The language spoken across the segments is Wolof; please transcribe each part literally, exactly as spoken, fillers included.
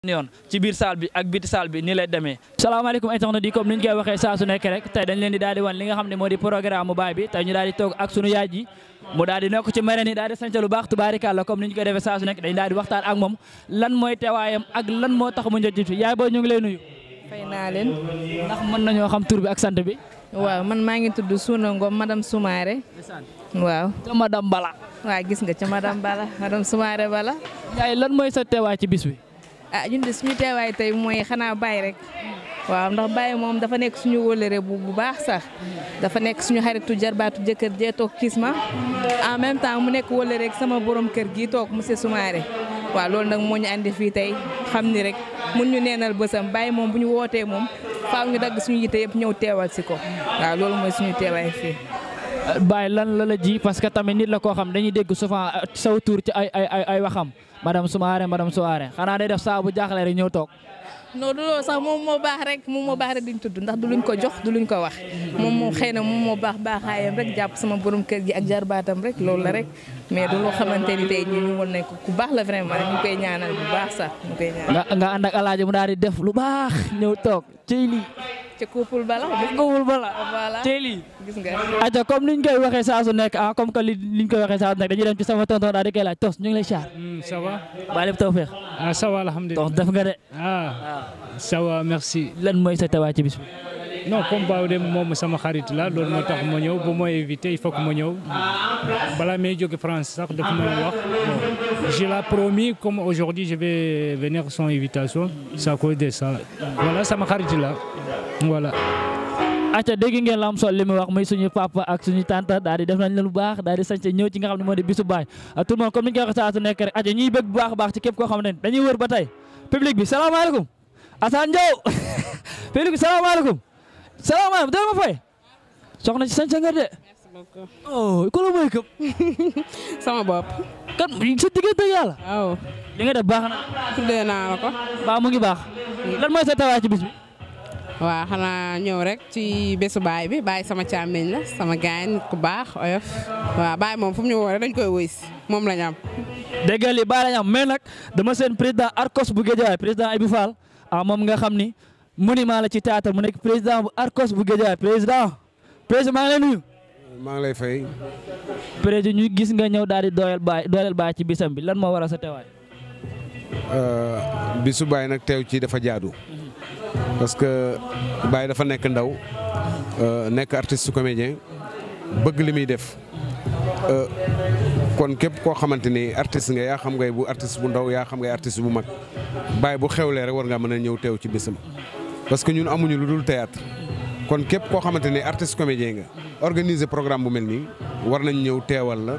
yoon ci biir salle bi ak biti salle bi ni lay demee. salaamaaleykum internet di comme ni ñu koy waxee saa su nekk rek tey dañ leen di daal di wan li nga xam ne moo di programme mu baay bi tey ñu daal di toog ak sunu yaay ji mu daal di nekk ci marraine yi daal di sant lu baax tubaarikàlla comme ni ñu koy defee saa su nekk dañ daal di waxtaan ak moom lan mooy teewaayam ak lan moo tax mu njëkk ci yaay booy ñu ngi lay nuyu. fay naa leen. ndax mën nañoo xam tur bi ak sant bi. waaw man maa ngi tudd Souna Ngom madame Soumaré. waaw. ca madame Bala. waaw gis nga ca madame Bala madame Soumaré Bala. yaay lan mooy sa teewaay ci bis bi. ah ñun de suñu teewaay tey mooy xanaa Baye rek waaw ndax Baye moom dafa nekk suñu wóllëre bu bu baax sax dafa nekk suñu xaritu jarbaatu jëkkër jee toog Kisma en même temps mu nekk wóllëre rek sama borom kër gi toog monsieur Soumaré waaw loolu nag moo ñu andi fii tey xam ni rek mun ñu neenal bësam Baye moom bu ñu wootee moom faaw ñu dagg suñu yite yëpp ñëw teewal si ko waaw loolu mooy suñu teewaay fii. Baye lan la la ji parce que tamit nit la koo xam dañuy dégg souvent saw tur ci ay ay ay waxam. madame Soumaré madame Soumaré xanaa day def saa bu jaaxle rek ñëw toog. non du loolu sax moom moo baax rek moom moo baax rek duñ tudd ndax du luñ ko jox du luñ ko wax moom moo xëy na moom moo baax baaxaayam rek jàpp sama borom kër gi ak jarbaatam rek loolu la rek mais du loo xamante ni tey ñu ñu won nañ ko ku baax la vraiment ñu koy ñaanal bu baax sax ñu koy ñaanal. nga nga ànd ak alaaji mu daal di def lu baax ñëw toog ci lii. ci couple bala couple bala voilà ci lii gis nga. aja comme niñ koy waxee saa su nekk ah comme que li liñ koy waxee saa su nekk dañuy dem ci sama tonton daal di koy laaj tos ñu ngi lay xaar. ça va. baa lépp tawfeex. ah ça va alhamdulilah. tos def nga de. ah ça va merci. lan mooy sa tawaay ci bis bi. non comme Ba de moom sama xarit la loolu moo tax ma ñëw bu ma invité il faut que ma ñëw balaa may jóge France sax daf may wax bon je l'ai promis comme aujourd'hui je vais venir sans invitation ça cause de ça voilà sama xarit la voilà. acca dégg ngeen la am sol li mu wax muy suñu papa ak suñu tante daal di def nañ la lu baax daal di sañse ñëw ci nga xam ne moo di bisu baay tout le monde comme ni ñu koy waxee saa su nekk rek acca ñuy bëgg bu baax a baax ci képp koo xam ne dañuy wër ba tey public bi salaamaaleykum Assane Diaw public bi salaamaaleykum salaamaaleykum dama ma fay soxna ci sañse nga de. merci beaucoup. oh ku la mooy këpp. sama bopp. kan sa diggante yàlla. waaw. li nga def baax na. tuddee naa la ko. baax mu ngi baax. lan mooy sa tawaay ci bis bi. waaw xanaa ñëw rek ci bésu baay bi baay sama càmmiñ la sama gaañ nit ku baax oyof waaw baay moom fu mu ñu woo rek dañ koy woy si moom la ñu am. dégg nga lii baay la ñu am mais nag dama seen président Arcos bu Guédiawaye président Ibou Fall ah moom nga xam ni monument la ci théâtre mu nekk président bu Arcos bu Guédiawaye président président maa ngi lay nuyu. maa ngi lay fay. président ñu gis nga ñëw daal di dooleel baay dooleel baay ci bisam bi lan moo waral sa teewaay. bisu baay nag teew ci dafa jaadu. parce que Baye dafa nekk ndaw nekk artiste comédien bëgg li muy def kon képp koo xamante ni artiste nga yaa xam ngay bu artiste bu ndaw yaa xam ngay artiste bu mag Baye bu xewlee rek war nga mën a ñëw teew ci bésam parce que ñun amuñu lu dul théâtre kon képp koo xamante ni artiste comédien nga organiser programme bu mel nii war nañ ñëw teewal la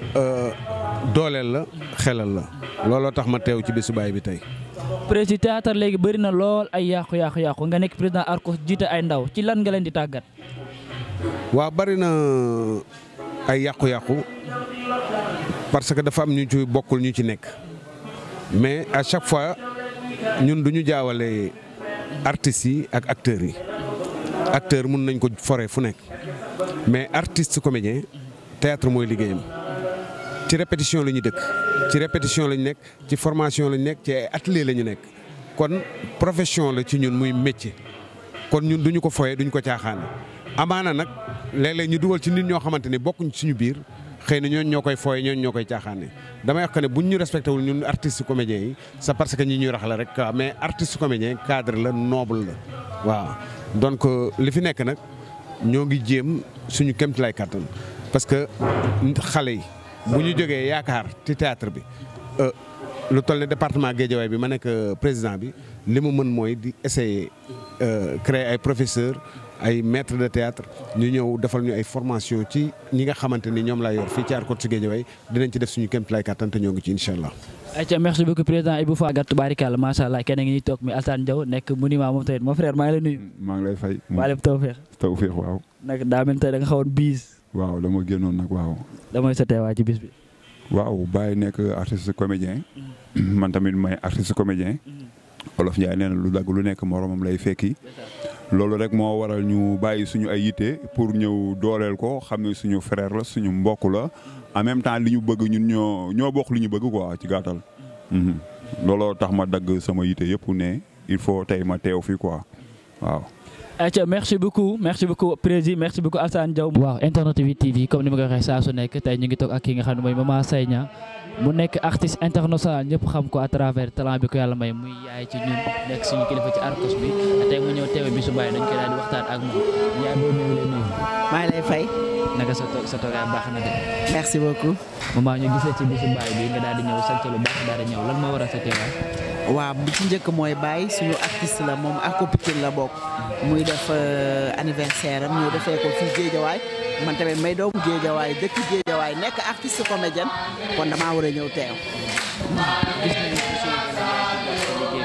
dooleel la xelal la looloo tax ma teew ci bésu Baye bi tey. président théâtre léegi bëri na lool ay yàqu yàqu yàqu nga nekk président Arcos jiite ay ndaw ci lan nga leen di tàggat. waaw bëri na ay yàqu-yàqu parce que dafa am ñu ci bokkul ñu ci nekk mais à chaque fois ñun du ñu jaawale artistes yi ak acteurs yi acteur mun nañ ko fore fu nekk mais artiste comédien théâtre mooy liggéeyam ci répétition la ñu dëkk ci répétition la ñu nekk ci formation la ñu nekk ci ay atelier la ñu nekk kon profession la ci ñun muy métier kon ñun duñu ko foye duñu ko caaxaane amaana nag léeg-léeg ñu dugal ci nit ñoo xamante ni bokkuñ suñu biir xëy na ñooñu ñoo koy foye ñooñu ñoo koy caaxaane damay wax que ne buñ ñu respecté wul ñun artiste comédien yi c'est parce que ñi ñuy rax la rek mais artiste comédien cadre la noble la waaw donc li fi nekk nag ñoo ngi jéem suñu kéemtalaay kàttan parce que xale yi bu ñu jógee yaakaar ci théâtre bi lu toll ne département Guédiawaye bi ma nekk président bi li mu mën mooy di essayer créer ay professeurs ay maîtres de théâtre ñu ñëw defal ñu ay formation ci ñi nga xamante ni ñoom laa yor fii ci Arcos ci Guédiawaye dinañ ci def suñu kéemtalaay kàttan te ñoo ngi ci incha allah. ayca merci beaucoup président Ibou Fall gàtt barikàlla macha allah kenn ngi ñuy toog mi Assane Diaw nekk monument moom tamit mon frère maa ngi lay nuyu. maa ngi lay fay. waa lépp tawfeex. tawfeex waaw. nag daa mel tey da nga xawoon biis. waaw dama génnoon nag waaw. damay sa teewaay ci bis bi. waaw Baye nekk artiste comédien man tamit may artiste comédien Olof Ndiaye nee na lu dagg lu nekk moromam lay fekki loolu rek moo waral ñu bàyyi suñu ay yitte pour ñëw dooleel ko xam ne suñu frère la suñu mbokk la en même temps li ñu bëgg ñun ñoo ñoo bokk li ñu bëgg quoi ci gàttal. looloo tax ma dagg sama yite yëpp ne il faut tey ma teew fii quoi waaw. ayca merci beaucoup merci beaucoup président merci beaucoup Alassane Diaw. waaw Internet huit T V comme ni ma ko waxee saa su nekk tey ñu ngi toog ak ki nga xam ne mooy Mama Seynia mu nekk artiste international ñëpp xam ko à travers talent bi ko yàlla may muy yaay ci ñun nekk suñu kilifa ci Arcos bi tey mu ñëw teewe bi su bàyyi dañ koy daal di waxtaan ak moom yaay boo ñëwee lay nuyu. maa ngi lay fay. naka sa toog sa toogaay baax na de. merci beaucoup. Mama ñu gisee ci bisu baay bi nga daal di ñëw sant lu baax daal di ñëw lan moo waral sa teewaay. waaw bi ci njëkk mooy Baye suñu artiste la moom ak Pikine la bokk muy def anniversaire am ñëw defee ko fii Géejawaay man tamit may doomu Géejawaay dëkk Géejawaay nekk artiste comédienne kon damaa war a ñëw teew. gis nañu ci suñu liggéey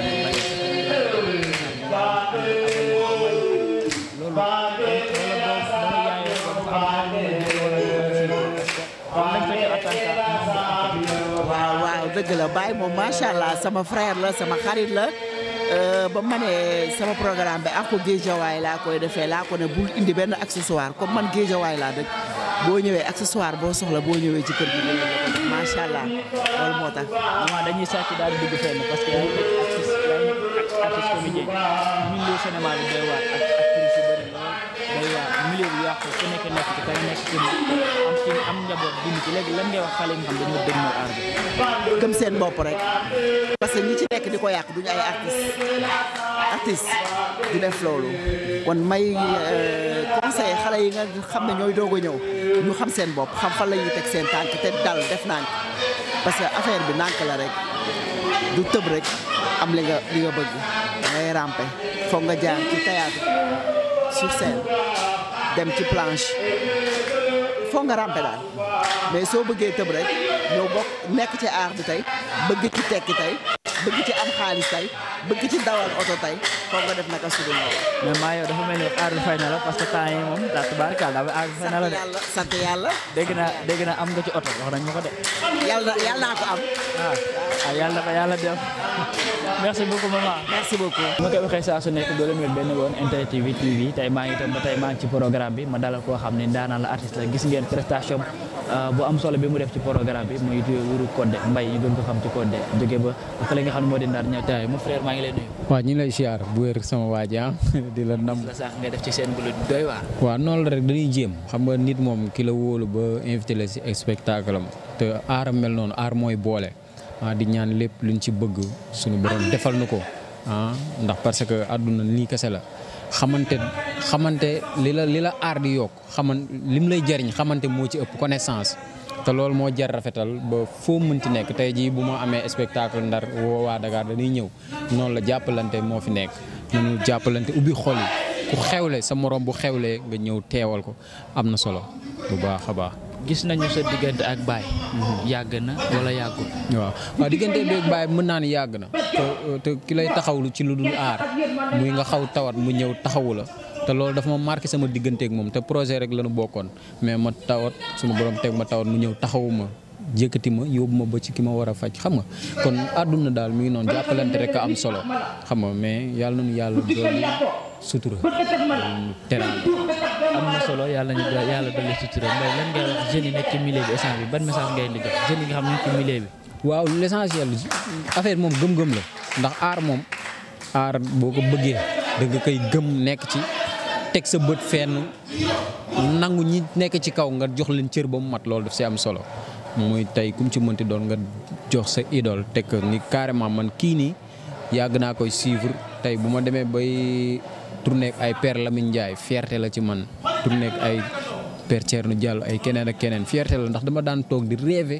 waaw waaw dëgg la Baye moom macha allah sama frère la sama xarit la ba ma ne sama programme bi ak ko Géejawaay laa koy defee laa ko ne bul indi benn accessoire comme man Géejawaay laa dëkk boo ñëwee accessoire boo soxla boo ñëwee ci kër gi dinañ la ko def macha allah loolu moo tax. waaw dañuy sàcc daal di dugg fenn parce que yaa ngi nekk artiste yaa ngi nekk artiste comédien milieu cinéma bi doy waar ak actrice yu bëri lool doy waar milieu bi yàqu ku nekk nekk ci kay nekk ci am ci am njaboot dund ci léegi lan ngay wax xale yi nga xam dañoo dëgg moo aar bi. gëm seen bopp rek parce que ñi ci nekk di ko yàq duñu ay artiste artiste du def loolu kon may conseil xale yi nga xam ne ñooy doog a ñëw ñu xam seen bopp xam fan la ñuy teg seen tànk te dal def nànk parce que affaire bi nànk la rek du tëb rek am li nga li nga bëgg ngay rampe foog nga jaar ci théâtre sur scène dem ci planche foog nga rampe daal mais soo bëggee tëb rek ñoo bokk nekk ci aar bi tey bëgg ci tekki tey bëgg ci am xaalis tey bëgg ci dawal oto tey foog nga def naka sudu noonu. mais maa yow dafa mel ni aar bi fay na la parce que temps yi moom daa tubaarkaal daa aar bi fay na la de. sant yàlla sant yàlla. dégg naa dégg naa am nga ci oto wax nañ ma ko de. yàlla yàlla naa ko am. ah ah yàlla na ko yàlla def merci beaucoup maman. merci beaucoup. ma koy waxee saa su nekk doo leen wér benn woon Internet huit T V tey maa ngi tam ba tey maa ngi ci programme bi ma dalal koo xam ne daanaan la artiste la gis ngeen prestation bu am solo bi mu def ci programme bi muy Wuru Codé Mbaye ñu gën ko xam ci Codé jóge ba fële nga xam ne moo di Ndar ñëw tey mon frère maa ngi lay nuyu. waaw ñu ngi lay siyaar bu wér sama waa ji di la ndam. la sax nga def ci seen bu doy waar. waaw noonu la rek dañuy jéem xam nga nit moom ki la wóolu ba invité la si spectacle am te aaram mel noonu aar mooy boole ah di ñaan lépp luñ ci bëgg suñu borom defal na ko ah ndax parce que àdduna nii kese la xamante xamante li la li la aar di yokk xaman lim lay jariñ xamante moo ci ëpp connaissance te loolu moo jar rafetal ba foo mënti nekk tey jii bu ma amee spectacle Ndar woo waa Dakar dañuy ñëw noonu la jàppalante moo fi nekk nañu jàppalante ubbi xol yi ku xewle sa morom bu xewlee nga ñëw teewal ko am na solo bu baax a baax. gis nañu sa diggante ak Baye. yàgg na wala yàggul. waaw waaw diggante bi ak Baye mën naa ni yàgg na te te ki lay taxawlu ci lu dul aar muy nga xaw tawat mu ñëw taxawu la te loolu dafa ma marqué sama diggante ak moom te projet rek la ñu bokkoon mais ma tawat suñu borom teg ma tawat mu ñëw taxawu ma jëkkati ma yóbbu ma ba ci ki ma war a faj xam nga kon àdduna daal mi ngi noonu jàppalante rek a am solo xam nga mais yàlla nañu yàlla doon sutura teraanga. am na solo yàlla ñu yàlla dolli sutura Mbaye lan ngay wax jeunes yi nekk ci milieu bi essence bi ban message ngay di jox jeunes yi nga xam ne ci milieu bi. waaw l'essentiel affaire moom gëm-gëm la ndax aar moom aar boo ko bëggee da nga koy gëm nekk ci teg sa bët fenn nangu ñi nekk ci kaw nga jox leen cër ba mu mat loolu daf si am solo muy tey kum ci mënti doon nga jox sa idole teg ni carrément man kii nii yàgg naa koy suivre tey bu ma demee bay tourné ak ay Père Lamine Ndiaye fierté la ci man tourné ak ay Père Thierno Diallo ay keneen ak keneen fierté la ndax dama daan toog di rêver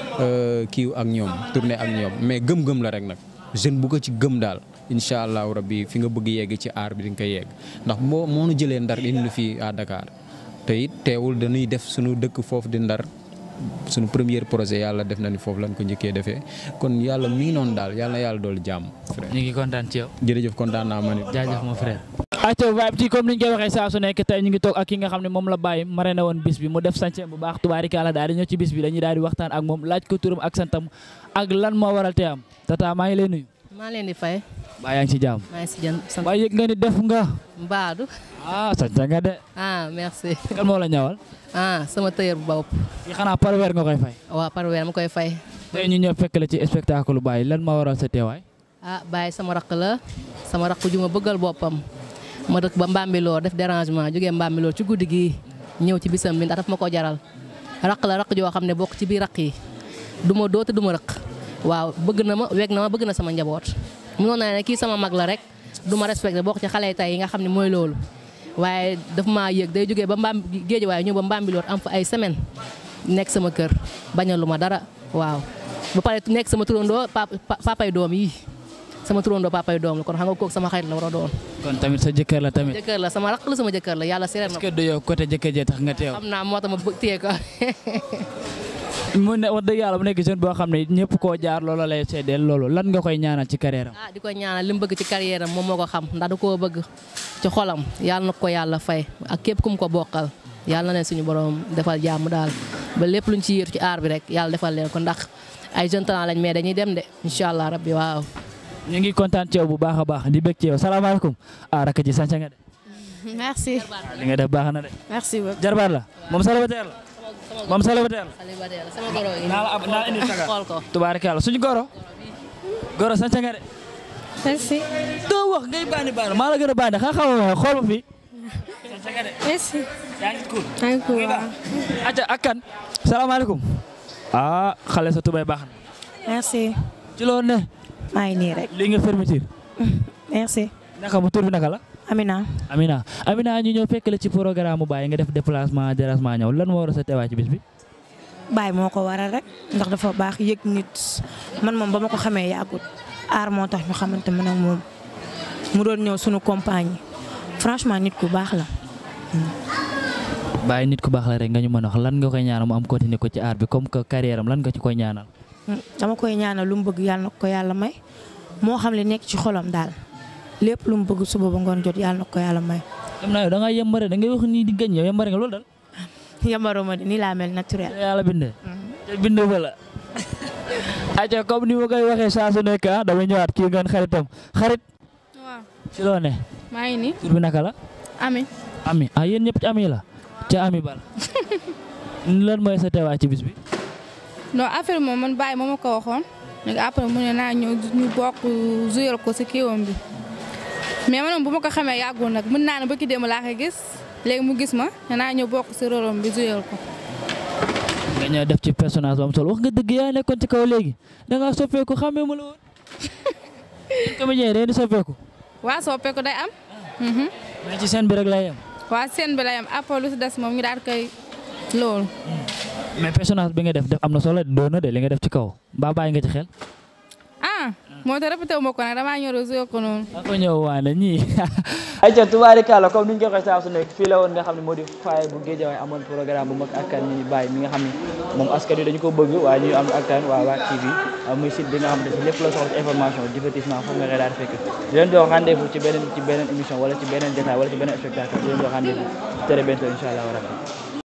kii ak ñoom tourné ak ñoom mais gëm-gëm la rek nag jeune bu ko ci gëm daal incha allahu rabbi fi nga bëgg yegg ci aar bi di nga koy yegg ndax moo moo nu jëlee Ndar indi fii à Dakar te it teewul dañuy def suñu dëkk foofu di Ndar suñu premier projet yàlla def na ni foofu lañ ko njëkkee defee kon yàlla mi ngi noonu daal yàlla na yàlla doolu jàmm. ñu ngi kontaan ci yow. jërëjëf kontaan naa ma nit. jaajëf mon frère. acca vibe ci comme ni ñu koy waxee saa su nekk tey ñu ngi toog ak ki nga xam ne moom la bàyyi mare na woon bis bi mu def sañse bu baax tubaarikàlla daal di ñëw ci bis bi dañuy daal di waxtaan ak moom laaj ko turam ak santam ak lan moo waral te am tata maa ngi lay nuyu. maa leen di fay. baa yaa ngi ci jàmm. maa ngi si jàmm sant. waaye yëg nga ni def nga. Mbaadu. ah sañse nga de. ah merci. kan moo la ñawal. ah sama tailleur bu bopp. yi xanaa par weer nga koy fay. waaw par weer ma koy fay. tey ñu ñëw fekk la ci spectacle Baye lan ma waral sa teewaay. ah Baye sama rakk la sama rakk ju ma bëggal boppam ma dëkk ba Mbambilor def dérangement jógee Mbambilor ci guddi gi ñëw ci bisam bi ndax daf ma ko jaral rakk la rakk joo xam ne bokk ci biir rakk yi du ma doote du ma rëq waaw bëgg na ma weg na ma bëgg na sama njaboot mënoon naa ne kii sama mag la rek du ma respecté bokk ci xale tey yi nga xam ne mooy loolu waaye daf maa yëg day jógee ba mbaam géej waaye ñëw ba Mbambilor am fa ay semaine nekk sama kër bañalu ma dara waaw ba pare nekk sama turandoo papay doom yi sama turandoo papay doom la kon xam nga kooku sama xarit la war a doon. kon tamit sa jëkkër la tamit. jëkkër la sama rakk la sama jëkkër la yàlla seereer na. est-ce que du yow côté jëkkër jee tax nga teew. xam naa moo tax ma bëgg téye ko. mu ne wax dëgg yàlla mu nekk jeune boo xam ne ñëpp koo jaar loolu lay seedeel loolu lan nga koy ñaanal ci carrière am. ah di ko ñaanal li mu bëgg ci carrière am moom moo ko xam ndax da koo bëgg ci xolam yàlla na ko yàlla fay ak képp ku mu ko bokkal yàlla na leen suñu borom defal jàmm daal ba lépp luñ ci yéetu ci aar bi rek yàlla defal leen ko ndax ay jeune talent lañ mais dañuy dem de incha allah rabbi waaw. ñu ngi kontaan ci yow bu baax a baax di bëgg ci yow salaamaaleykum ah rakk ji sant nga de. merci. li nga def baax na de. merci beaucoup. jarbaat la moom célibataire la. moom célibataire la. célibataire la sama goro yi. naa la ab naa indi saga xool ko. tubaarikàlla suñu goro. goro sant nga de. merci. doo wax ngay bànni bànni maa la gën a bànni xa xaw ma xool ma fii. sant nga de. merci. yaa ngi cool. yaa ngi cool waaw. acca ak kan. salaamaaleykum. ah xale sa tubay baax na. merci. ci loolu ne. maa ngi nii rek. lii nga fermeture. merci. naka mu tur bi naka la. Amina. Amina Amina ñu ñëw fekk la ci programme mu Baye nga def déplacement dérangement ñëw lan moo war a sa teewaay ci bis bi. Baye moo ko waral rek ndax dafa baax yëg nit man moom ba ma ko xamee yàggut aar moo tax ñu xamante man ak moom mu doon ñëw sunu compagnie franchement nit ku baax la. Baye nit ku baax la rek nga ñu mën a wax lan nga koy ñaanal mu am continuer ko ci aar bi comme que carrière am lan nga ci koy ñaanal. dama koy ñaanal lu mu bëgg yàlla na ko yàlla may moo xam li nekk ci xolam daal. lépp lu mu bëgg suba ba ngoon jot yàlla na ko yàlla may. xam naa yow da ngaa yembare da ngay wax nii di gëñ yow yembare nga loolu dal. yembaroo ma de nii laa mel naturel. yàlla bindee. te bindoo fa la. ayca comme ni ma koy waxee saa su nekk ah damay ñëwaat kii ngeen xaritam xarit. waaw. ci loo ne. maa ngi nii. tur bi naka la. Ami. Ami ah yéen ñëpp ci Ami la. ca Ami bala. lan mooy sa teewaay ci bis bi. non affaire moom man Baye moo ma ko waxoon. léegi après mu ne naa ñëw ñu bokk juyal ko si kiiwam bi. mais man bu ma ko xamee yàggul nag mën naa ne ba ki démb laa koy gis léegi mu gis ma danaa ñëw bokk si rôlam bi juyal ko. nga ñëw def ci personnage ba am solo wax nga dëgg yaa nekkoon ci kaw léegi da ngaa soppeeku xamee ma la woon. comédien day di soppeeku. waa soppeeku day am. mais ci scène bi rek lay yem. waa scène bi lay am après lu si des moom ñu daal koy loolu. mais personnage bi nga def def am na solo doon na de li nga def ci kaw mbaa bàyyi nga ci xel. ah. moo tax répété wu ma ko nag damaa ñëw rek ko noonu. maa ko ñëw waane ñii. ayca tubaarikàlla comme ni ñu ko waxee saa su nekk fii la woon nga xam ne moo di faay bu Guédiawaye amoon programme bu mag ak kan ni Baye mi nga xam ne moom askan wi dañu ko bëgg waaye ñu am ak kan waa waa T V muy site bi nga xam ne lépp la soxla ci information divertissement foofu nga koy daal di fekk di leen jox rendez-vous ci beneen ci beneen émission wala ci beneen détail wala ci beneen spectacle di leen jox rendez-vous très bientôt incha allah.